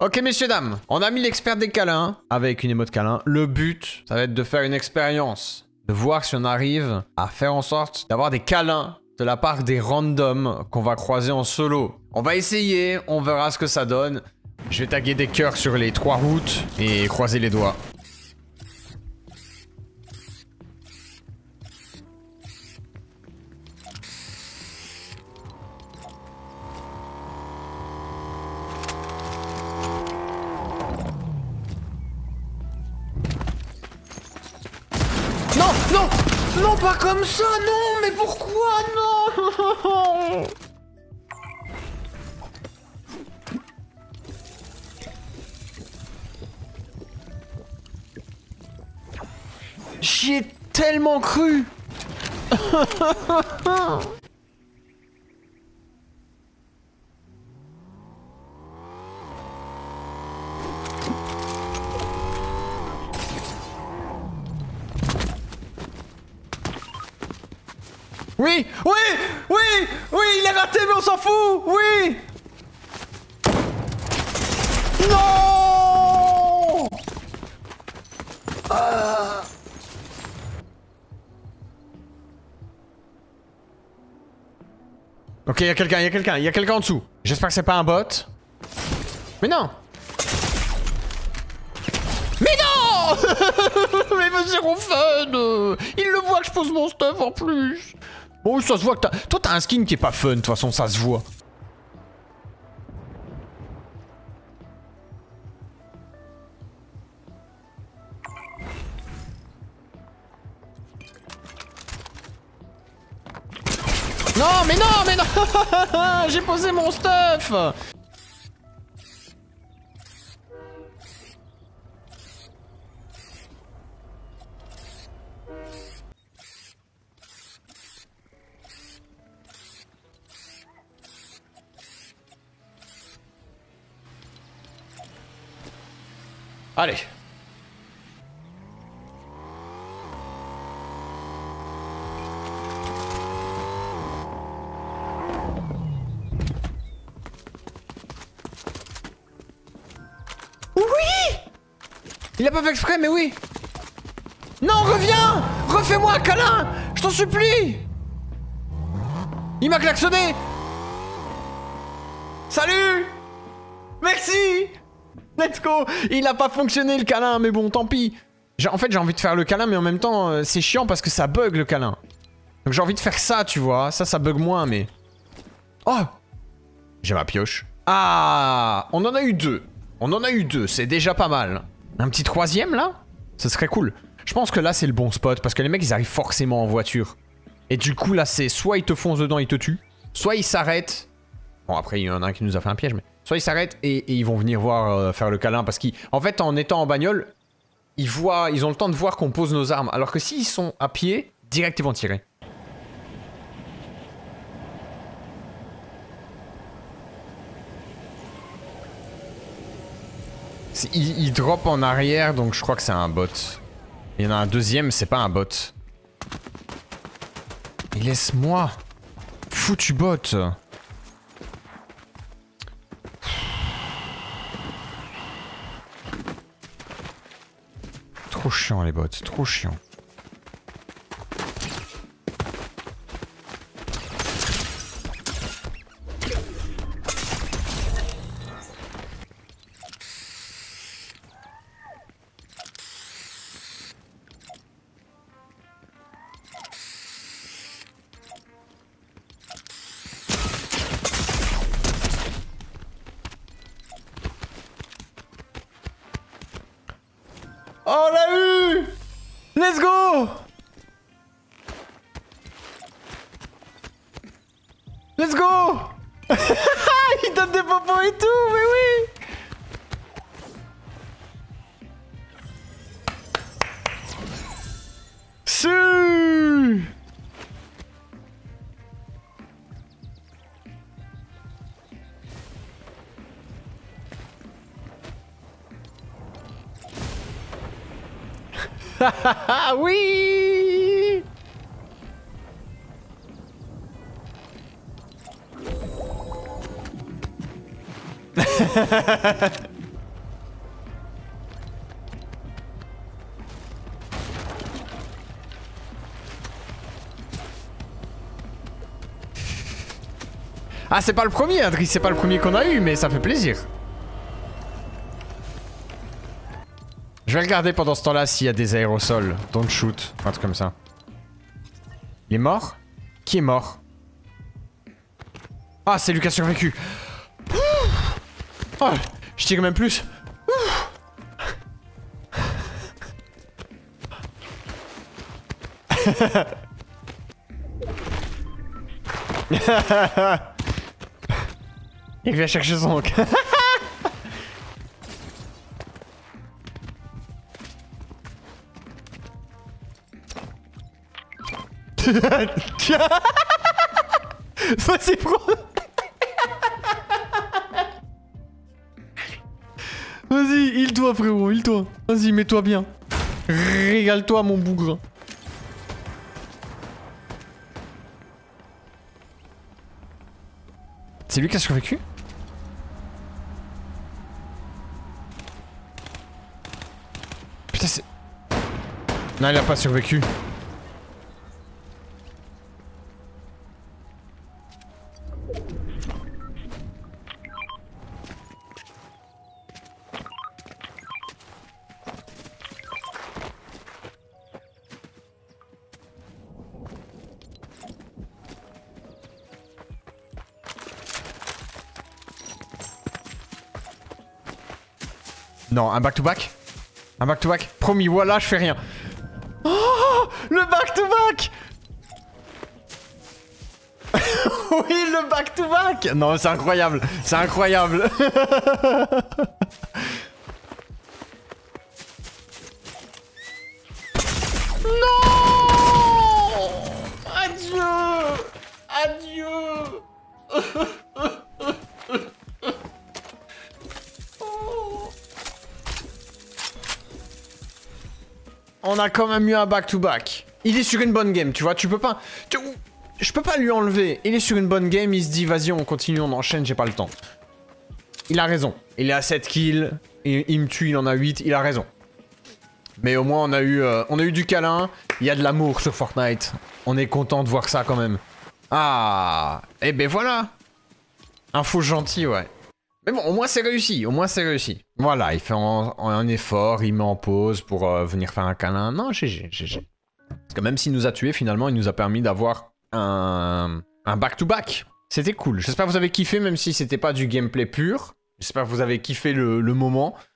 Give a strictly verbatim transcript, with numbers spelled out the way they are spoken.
Ok, messieurs, dames, on a mis l'expert des câlins avec une émote câlin. Le but, ça va être de faire une expérience. De voir si on arrive à faire en sorte d'avoir des câlins de la part des randoms qu'on va croiser en solo. On va essayer, on verra ce que ça donne. Je vais taguer des cœurs sur les trois routes et croiser les doigts. Non, non, non, pas comme ça, non, mais pourquoi, non? J'y ai tellement cru. Oui, oui, oui, oui, il est raté, mais on s'en fout, oui. Non. Ah. Ok, il y a quelqu'un, il y a quelqu'un, il y a quelqu'un en dessous. J'espère que c'est pas un bot. Mais non. Mais non. Mais zéro fun. Il le voit que je pose mon stuff en plus. Oh, ça se voit que t'as... Toi, t'as un skin qui est pas fun, de toute façon, ça se voit. Non, mais non, mais non. J'ai posé mon stuff. Allez. Oui! Il a pas fait exprès, mais oui. Non, reviens! Refais-moi un câlin! Je t'en supplie! Il m'a klaxonné! Salut! Merci! Let's go! Il a pas fonctionné le câlin, mais bon, tant pis. En fait, j'ai envie de faire le câlin, mais en même temps, euh, c'est chiant parce que ça bug le câlin. Donc j'ai envie de faire ça, tu vois. Ça, ça bug moins, mais... Oh! J'ai ma pioche. Ah! On en a eu deux. On en a eu deux, c'est déjà pas mal. Un petit troisième, là? Ça serait cool. Je pense que là, c'est le bon spot, parce que les mecs, ils arrivent forcément en voiture. Et du coup, là, c'est soit ils te foncent dedans, ils te tuent, soit ils s'arrêtent. Bon, après, il y en a un qui nous a fait un piège, mais... Soit ils s'arrêtent et, et ils vont venir voir euh, faire le câlin, parce qu'en fait, en étant en bagnole, ils voient, ils ont le temps de voir qu'on pose nos armes. Alors que s'ils sont à pied, direct, ils vont tirer. Il, il drop en arrière, donc je crois que c'est un bot. Il y en a un deuxième, c'est pas un bot. Mais laisse-moi. Foutu bot. Trop chiant les bots, trop chiant. Oh, on l'a eu! Let's go! Let's go! Il donne des popos et tout, mais oui! Su! Oui. Ah, c'est pas le premier, Adri, c'est pas le premier qu'on a eu, mais ça fait plaisir. Je vais regarder pendant ce temps-là s'il y a des aérosols. Don't shoot, un truc comme ça. Il est mort? Qui est mort? Ah, c'est lui qui a survécu. Oh, je tire même plus. Il vient chercher son... Tiens. Vas-y, prends. Vas-y, heal-toi, frérot, heal-toi. Vas-y, mets-toi bien. Régale-toi, mon bougre. C'est lui qui a survécu? Putain, c'est... Non, il a pas survécu. Non, un back-to-back? Un back-to-back? Promis, voilà, je fais rien. Oh, le back-to-back. Oui, le back-to-back. Non, c'est incroyable. C'est incroyable. Non. Adieu. Adieu. On a quand même eu un back-to-back. Il est sur une bonne game, tu vois, tu peux pas... Tu... Je peux pas lui enlever. Il est sur une bonne game, il se dit, vas-y, on continue, on enchaîne, j'ai pas le temps. Il a raison. Il est à sept kills, il, il me tue, il en a huit, il a raison. Mais au moins, on a eu, euh, on a eu du câlin, il y a de l'amour sur Fortnite. On est content de voir ça quand même. Ah, et ben voilà. Info gentil, ouais. Mais bon, au moins c'est réussi, au moins c'est réussi. Voilà, il fait un, un effort, il met en pause pour euh, venir faire un câlin. Non, G G, G G. Parce que même s'il nous a tués, finalement, il nous a permis d'avoir un un back-to-back. C'était cool. J'espère que vous avez kiffé, même si c'était pas du gameplay pur. J'espère que vous avez kiffé le, le moment.